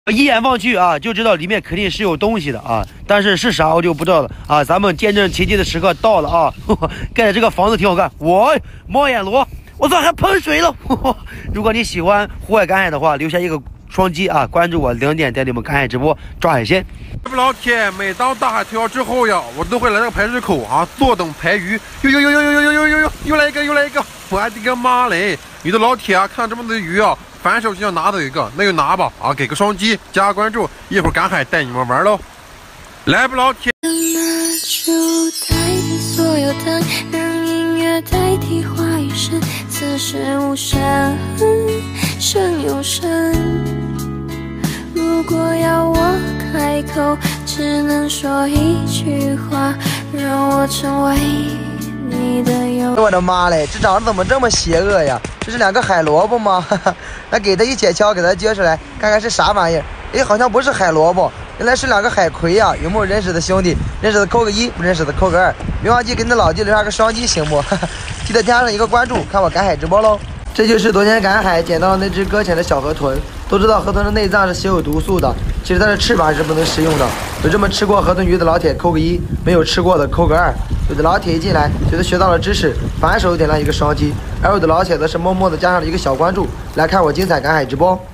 一眼望去啊，就知道里面肯定是有东西的啊，但是是啥我就不知道了啊。咱们见证奇迹的时刻到了啊！盖的这个房子挺好看，我猫眼螺，我操还喷水了！如果你喜欢户外赶海的话，留下一个双击啊，关注我0点带你们赶海直播抓海鲜。 老铁，每当大海退潮之后呀，我都会来到排水口啊，坐等排鱼。又来一个！我的个妈嘞！有的老铁啊，看这么多的鱼啊。反手就想拿到一个，那就拿吧啊！给个双击，加个关注，一会儿赶海带你们玩喽！来吧，老铁！ 拿出代替所有灯，让音乐代替话语声，此时无声，声有声。如果要我开口，只能说一句话，让我成为你的友。 我的妈嘞，这长得怎么这么邪恶呀？这是2个海萝卜吗？那给它一解锹，给它撅出来，看看是啥玩意儿。哎，好像不是海萝卜，原来是2个海葵呀！有没有认识的兄弟？认识的扣个1，不认识的扣个2。别忘记给你的老弟留下个双击，行不？记得添上一个关注，看我赶海直播喽。这就是昨天赶海捡到的那只搁浅的小河豚。都知道河豚的内脏是写有毒素的，其实它的翅膀是不能食用的。有这么吃过河豚鱼的老铁扣个1，没有吃过的扣个2。有的老铁一进来觉得学到了知识，反手点了一个双击，而有的老铁则是默默的加上了一个小关注，来看我精彩赶海直播。